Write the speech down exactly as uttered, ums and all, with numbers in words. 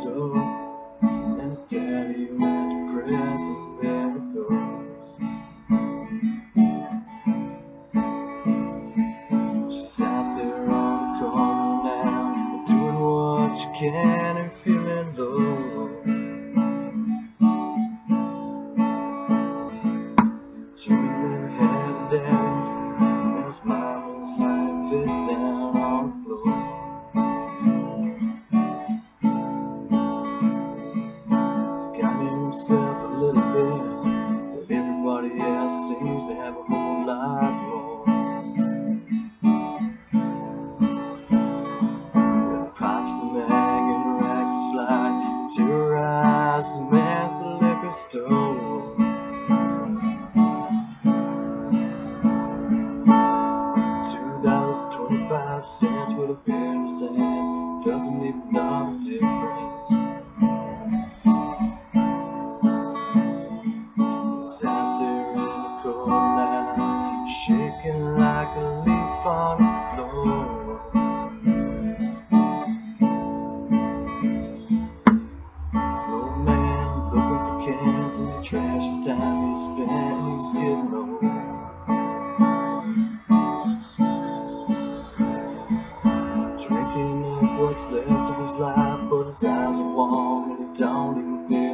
store and tell you at the present there it goes. She's out there on the corner now, doing what she can and feeling low. She never had a daddy, and his mama's lying face down on the floor. He's got himself a little bit, but everybody else seems to have a whole lot more. Well, props the mag and rags the slide, terrorize the man at the liquor store. Twenty-five cents with a pair of sand doesn't even know the difference. It's out there in the cold now, shaking like a leaf on the floor. There's no man looking for cans in the trash. It's time he spent, he's getting old. Drinking up what's left of his life, but his eyes are warm and he don't even feel